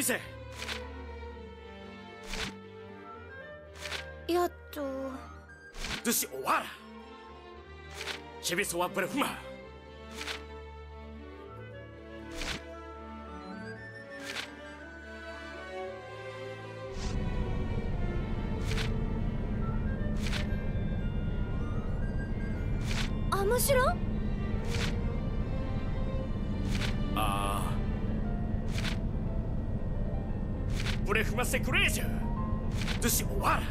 見せ。 やっと。 这是偶尔。前面说完不能嘛。 アムシロ？ ああ。不能嘛，c'est crazy。这是偶尔。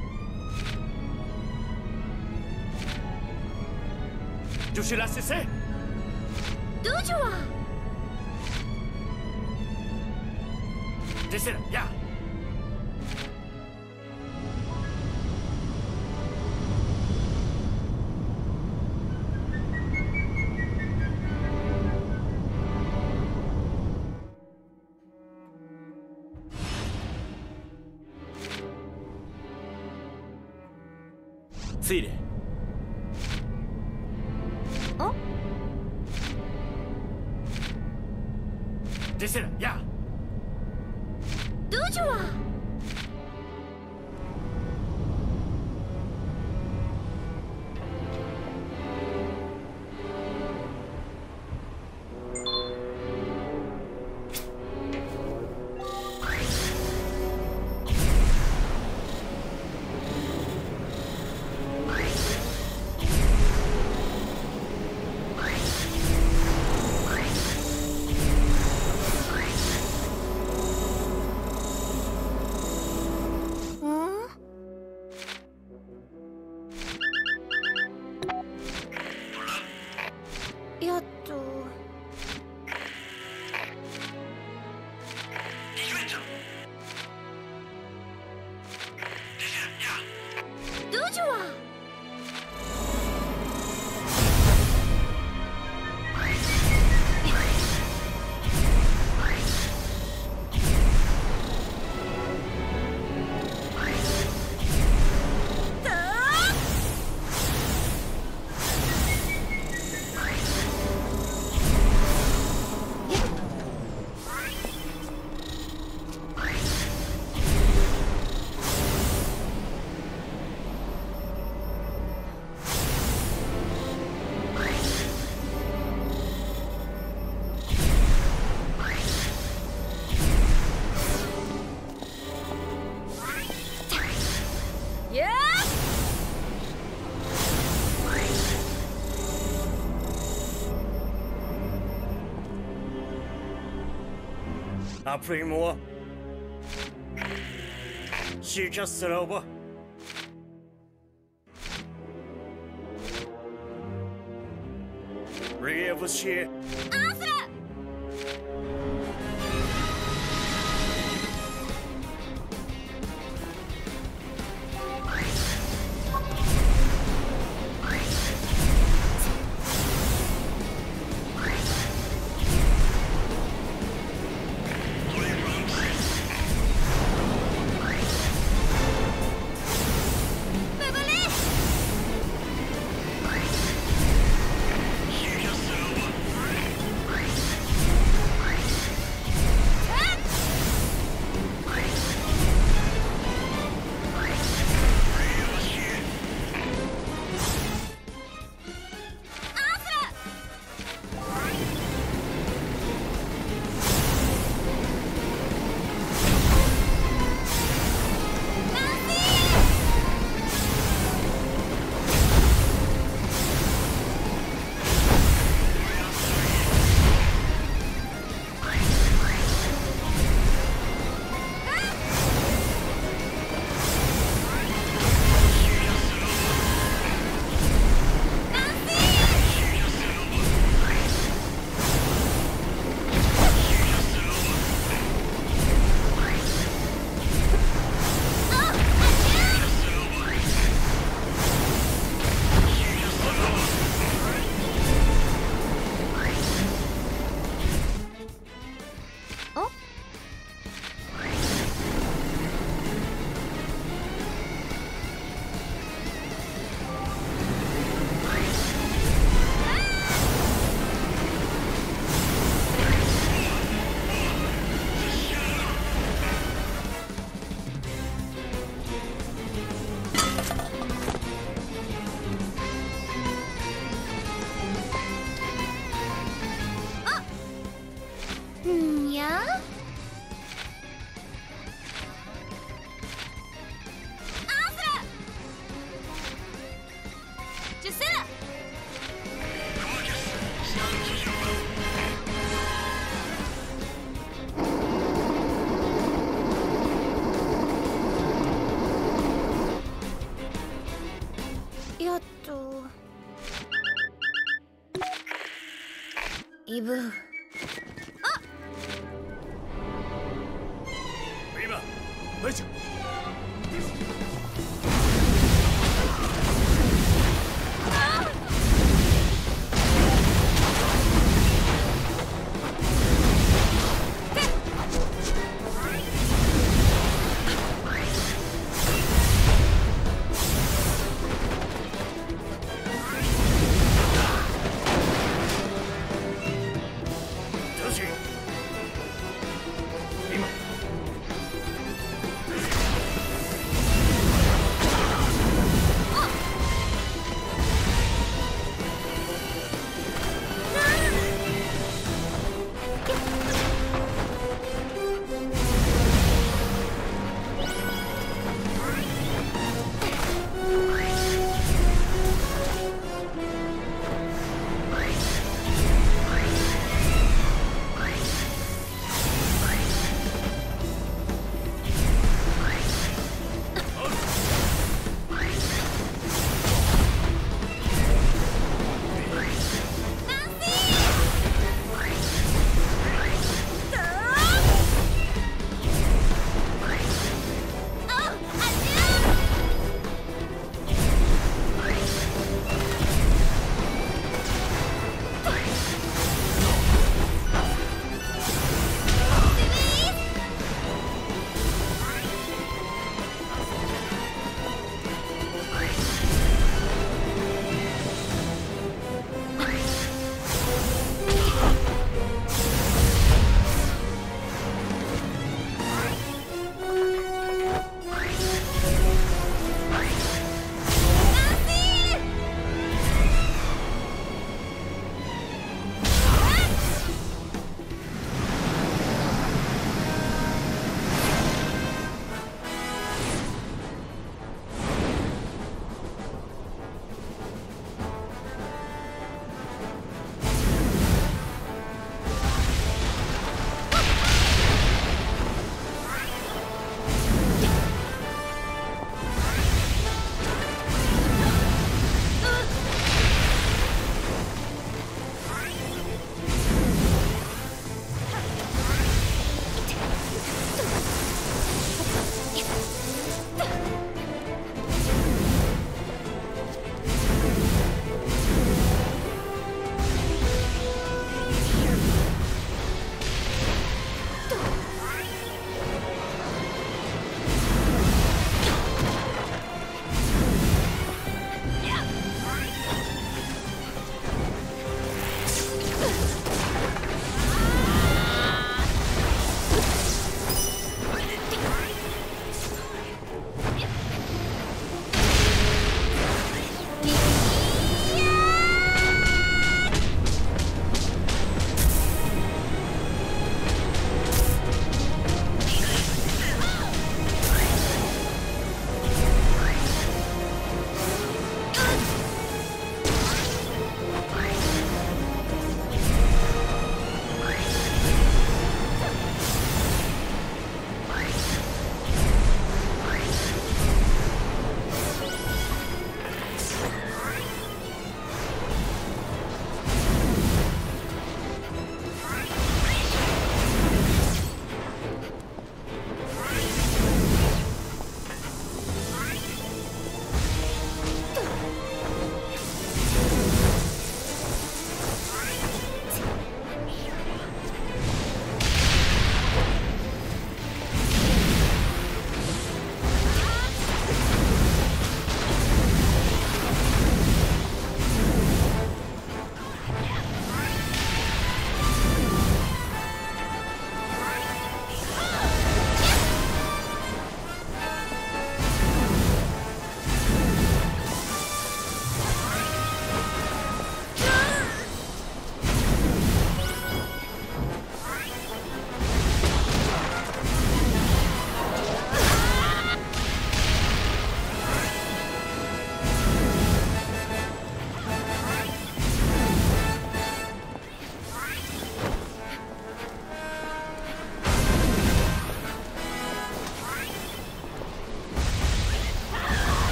就是là, c'est ça。 どうじゃわ。 这是呀。ついで。 あ？ 这是呀。 どうじゃわ。やっと。どうじゃわ。 Après-moi, je casse là-bas. Réussi. やジュセラやっとイブ今マイちゃん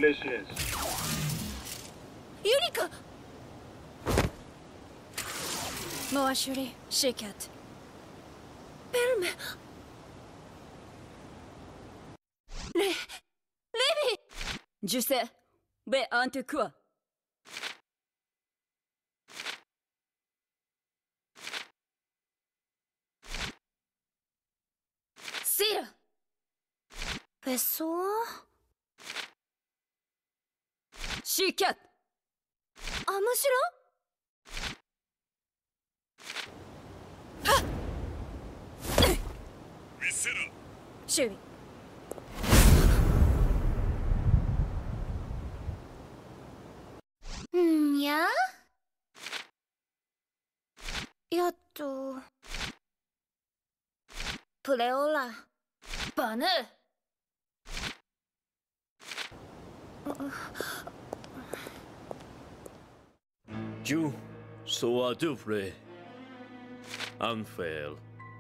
Delicious. ユリカモアシュリシーキャットベルメレビジュセベアンテクアシーラベソワシーキャットアムシ見せろ。 シュリロんややっとプレオラバヌジュソアドゥフレアンフェル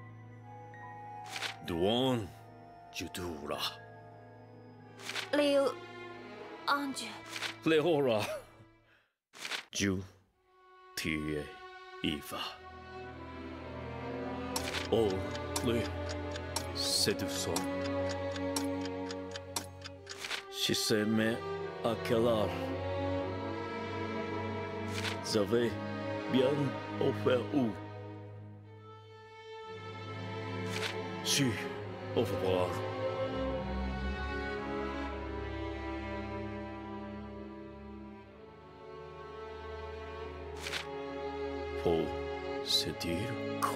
ドゥオンジュドゥラリュウアンジュレホラジュティエイヴァオレセドゥソシセメアケラルザヴェビアンオフェウシオフォワールpour se dire que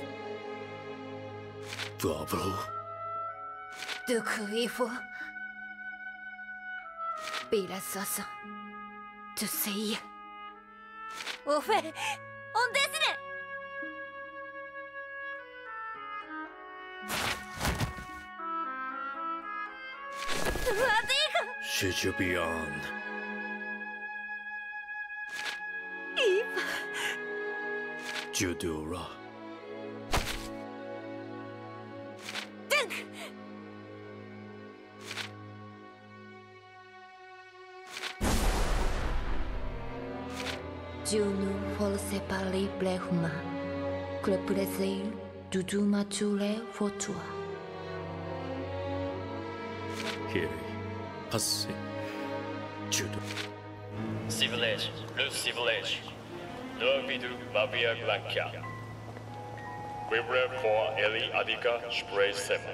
Pablo ドゥクイフォビラササトゥセイヤオフェオンデスネワディガ Should you be on イヴァ Judura ドゥンク Juno forse parli blehuma, que plaisir du mature fortua. Kiri Passe Judo Civilage, le civilage. Le vidu Mavia Blanca. Vibra for Eli Adika Spray Sema.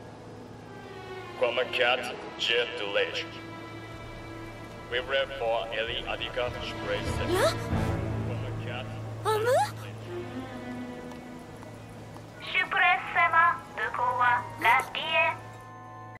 Quama Cat Jet Delage. Vibra for Eli Adika Spray Sema. Quama Cat アム